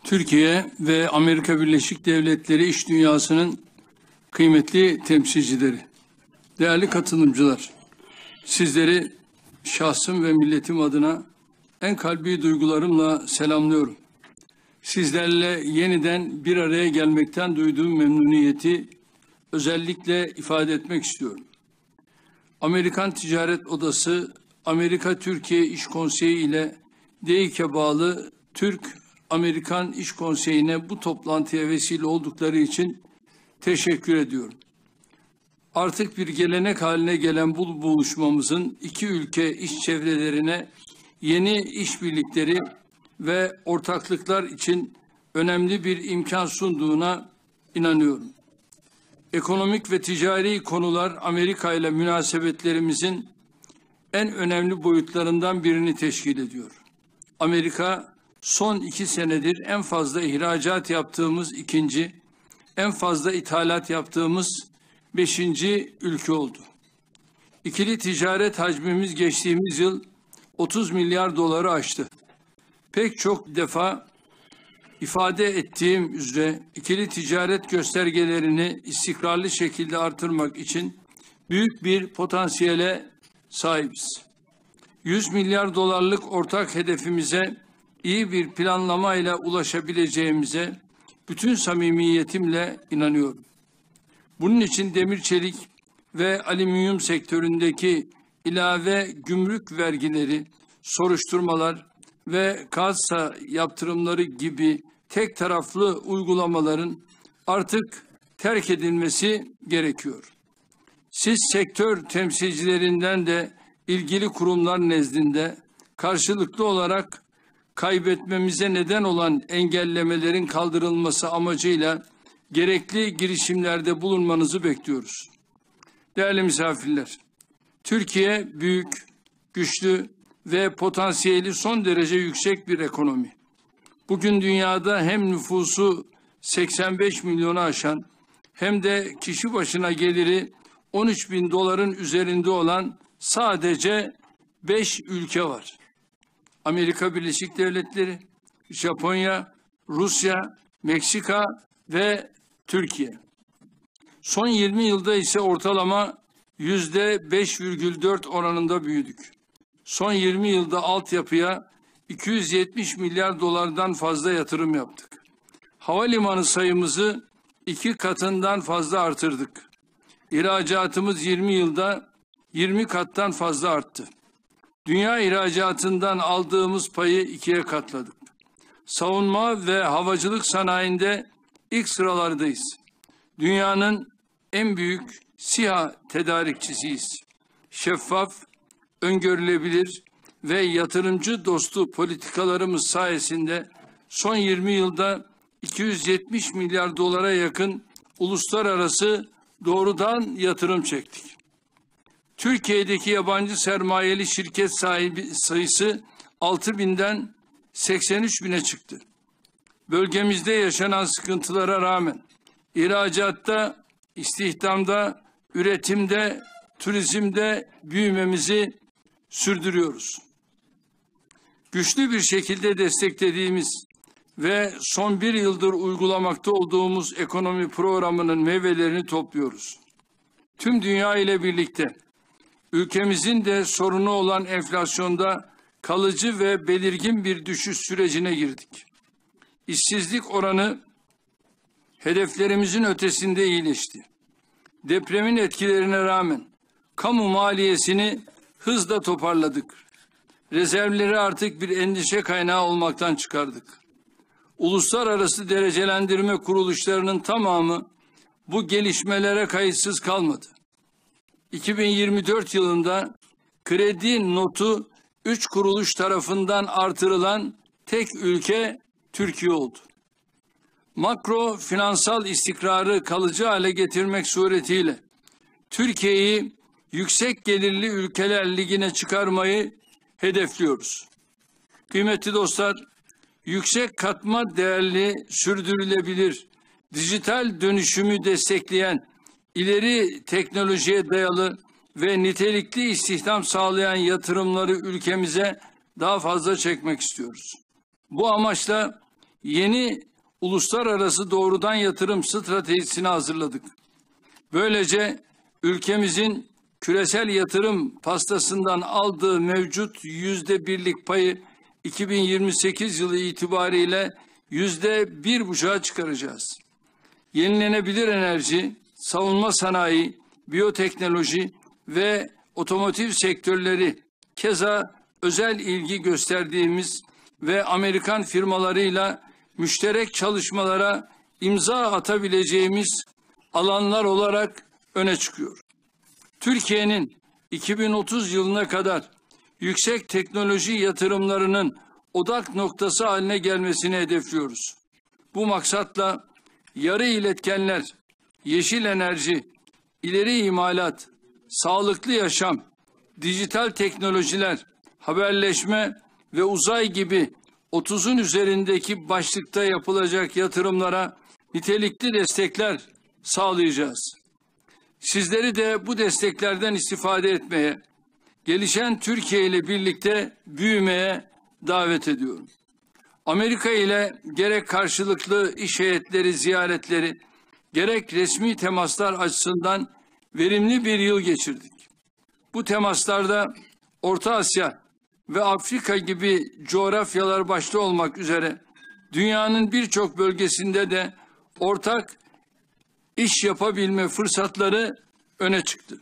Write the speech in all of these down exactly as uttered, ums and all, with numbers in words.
Türkiye ve Amerika Birleşik Devletleri iş dünyasının kıymetli temsilcileri, değerli katılımcılar, sizleri şahsım ve milletim adına en kalbi duygularımla selamlıyorum. Sizlerle yeniden bir araya gelmekten duyduğum memnuniyeti özellikle ifade etmek istiyorum. Amerikan Ticaret Odası, Amerika-Türkiye İş Konseyi ile D İ K'e bağlı Türk-Amerikan İş Konseyi'ne bu toplantıya vesile oldukları için teşekkür ediyorum. Artık bir gelenek haline gelen bu buluşmamızın iki ülke iş çevrelerine yeni işbirlikleri ve ortaklıklar için önemli bir imkan sunduğuna inanıyorum. Ekonomik ve ticari konular Amerika ile münasebetlerimizin en önemli boyutlarından birini teşkil ediyor. Amerika son iki senedir en fazla ihracat yaptığımız ikinci, en fazla ithalat yaptığımız beşinci ülke oldu. İkili ticaret hacmimiz geçtiğimiz yıl otuz milyar doları aştı. Pek çok defa ifade ettiğim üzere ikili ticaret göstergelerini istikrarlı şekilde artırmak için büyük bir potansiyele sahibiz. yüz milyar dolarlık ortak hedefimize iyi bir planlamayla ulaşabileceğimize bütün samimiyetimle inanıyorum. Bunun için demir çelik ve alüminyum sektöründeki ilave gümrük vergileri, soruşturmalar ve kasa yaptırımları gibi tek taraflı uygulamaların artık terk edilmesi gerekiyor. Siz sektör temsilcilerinden de ilgili kurumlar nezdinde karşılıklı olarak kaybetmemize neden olan engellemelerin kaldırılması amacıyla gerekli girişimlerde bulunmanızı bekliyoruz. Değerli misafirler, Türkiye büyük, güçlü ve potansiyeli son derece yüksek bir ekonomi. Bugün dünyada hem nüfusu seksen beş milyonu aşan hem de kişi başına geliri on üç bin doların üzerinde olan sadece beş ülke var. Amerika Birleşik Devletleri, Japonya, Rusya, Meksika ve Türkiye. Son yirmi yılda ise ortalama yüzde beş virgül dört oranında büyüdük. Son yirmi yılda altyapıya iki yüz yetmiş milyar dolardan fazla yatırım yaptık. Havalimanı sayımızı iki katından fazla artırdık. İhracatımız yirmi yılda yirmi kattan fazla arttı. Dünya ihracatından aldığımız payı ikiye katladık. Savunma ve havacılık sanayinde ilk sıralardayız. Dünyanın en büyük SİHA tedarikçisiyiz. Şeffaf, öngörülebilir ve yatırımcı dostu politikalarımız sayesinde son yirmi yılda iki yüz yetmiş milyar dolara yakın uluslararası doğrudan yatırım çektik. Türkiye'deki yabancı sermayeli şirket sahibi sayısı altı binden seksen üç bine çıktı. Bölgemizde yaşanan sıkıntılara rağmen ihracatta, istihdamda, üretimde, turizmde büyümemizi sürdürüyoruz. Güçlü bir şekilde desteklediğimiz ve son bir yıldır uygulamakta olduğumuz ekonomi programının meyvelerini topluyoruz. Tüm dünya ile birlikte ülkemizin de sorunu olan enflasyonda kalıcı ve belirgin bir düşüş sürecine girdik. İşsizlik oranı hedeflerimizin ötesinde iyileşti. Depremin etkilerine rağmen kamu maliyesini hızla toparladık. Rezervleri artık bir endişe kaynağı olmaktan çıkardık. Uluslararası derecelendirme kuruluşlarının tamamı bu gelişmelere kayıtsız kalmadı. iki bin yirmi dört yılında kredi notu üç kuruluş tarafından artırılan tek ülke Türkiye oldu. Makro finansal istikrarı kalıcı hale getirmek suretiyle Türkiye'yi yüksek gelirli ülkeler ligine çıkarmayı hedefliyoruz. Kıymetli dostlar, yüksek katma değerli, sürdürülebilir, dijital dönüşümü destekleyen, ileri teknolojiye dayalı ve nitelikli istihdam sağlayan yatırımları ülkemize daha fazla çekmek istiyoruz. Bu amaçla yeni uluslararası doğrudan yatırım stratejisini hazırladık. Böylece ülkemizin küresel yatırım pastasından aldığı mevcut yüzde birlik payı iki bin yirmi sekiz yılı itibariyle yüzde bir buçuğa çıkaracağız. Yenilenebilir enerji, savunma sanayi, biyoteknoloji ve otomotiv sektörleri keza özel ilgi gösterdiğimiz ve Amerikan firmalarıyla müşterek çalışmalara imza atabileceğimiz alanlar olarak öne çıkıyor. Türkiye'nin iki bin otuz yılına kadar yüksek teknoloji yatırımlarının odak noktası haline gelmesini hedefliyoruz. Bu maksatla yarı iletkenler, yeşil enerji, ileri imalat, sağlıklı yaşam, dijital teknolojiler, haberleşme ve uzay gibi otuzun üzerindeki başlıkta yapılacak yatırımlara nitelikli destekler sağlayacağız. Sizleri de bu desteklerden istifade etmeye, gelişen Türkiye ile birlikte büyümeye davet ediyorum. Amerika ile gerek karşılıklı iş heyetleri ziyaretleri, gerek resmi temaslar açısından verimli bir yıl geçirdik. Bu temaslarda Orta Asya ve Afrika gibi coğrafyalar başta olmak üzere dünyanın birçok bölgesinde de ortak iş yapabilme fırsatları öne çıktı.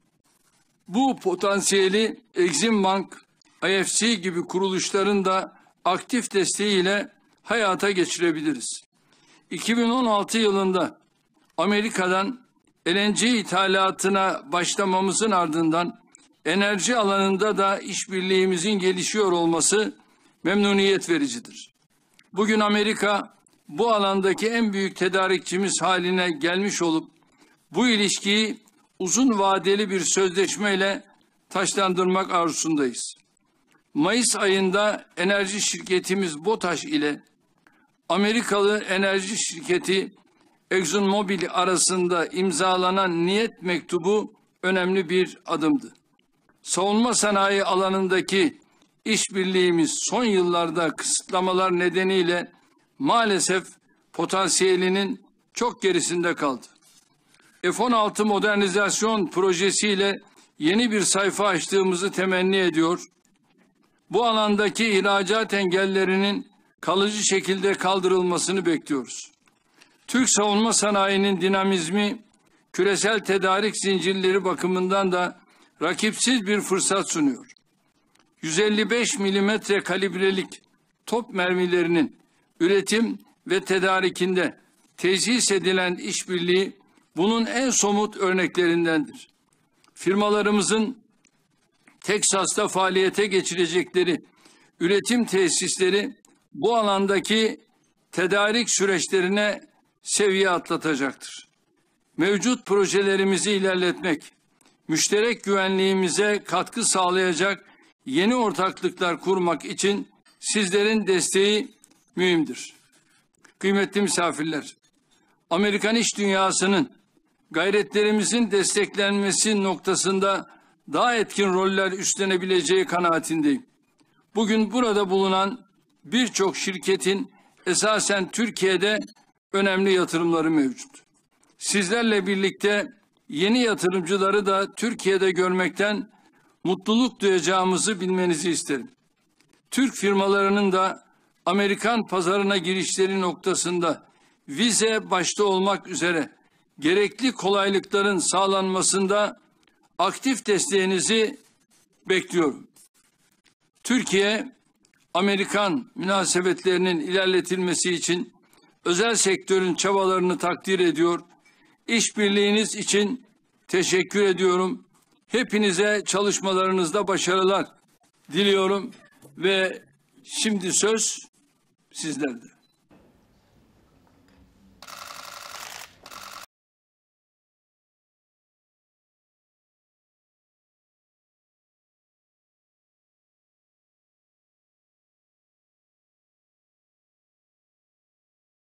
Bu potansiyeli Exim Bank, I F C gibi kuruluşların da aktif desteğiyle hayata geçirebiliriz. iki bin on altı yılında Amerika'dan L N G ithalatına başlamamızın ardından enerji alanında da işbirliğimizin gelişiyor olması memnuniyet vericidir. Bugün Amerika bu alandaki en büyük tedarikçimiz haline gelmiş olup bu ilişkiyi uzun vadeli bir sözleşmeyle taşlandırmak arzusundayız. Mayıs ayında enerji şirketimiz BOTAŞ ile Amerikalı enerji şirketi ExxonMobil arasında imzalanan niyet mektubu önemli bir adımdı. Savunma sanayi alanındaki işbirliğimiz son yıllarda kısıtlamalar nedeniyle maalesef potansiyelinin çok gerisinde kaldı. F on altı modernizasyon projesiyle yeni bir sayfa açtığımızı temenni ediyor. Bu alandaki ihracat engellerinin kalıcı şekilde kaldırılmasını bekliyoruz. Türk savunma sanayinin dinamizmi, küresel tedarik zincirleri bakımından da rakipsiz bir fırsat sunuyor. yüz elli beş milimetre kalibrelik top mermilerinin üretim ve tedarikinde tesis edilen işbirliği bunun en somut örneklerindendir. Firmalarımızın Teksas'ta faaliyete geçirecekleri üretim tesisleri bu alandaki tedarik süreçlerine seviye atlatacaktır. Mevcut projelerimizi ilerletmek, müşterek güvenliğimize katkı sağlayacak yeni ortaklıklar kurmak için sizlerin desteği mühimdir. Kıymetli misafirler, Amerikan iş dünyasının gayretlerimizin desteklenmesi noktasında daha etkin roller üstlenebileceği kanaatindeyim. Bugün burada bulunan birçok şirketin esasen Türkiye'de önemli yatırımları mevcut. Sizlerle birlikte yeni yatırımcıları da Türkiye'de görmekten mutluluk duyacağımızı bilmenizi isterim. Türk firmalarının da Amerikan pazarına girişleri noktasında vize başta olmak üzere gerekli kolaylıkların sağlanmasında aktif desteğinizi bekliyorum. Türkiye, Amerikan münasebetlerinin ilerletilmesi için özel sektörün çabalarını takdir ediyor. İşbirliğiniz için teşekkür ediyorum. Hepinize çalışmalarınızda başarılar diliyorum ve şimdi söz sizlerde.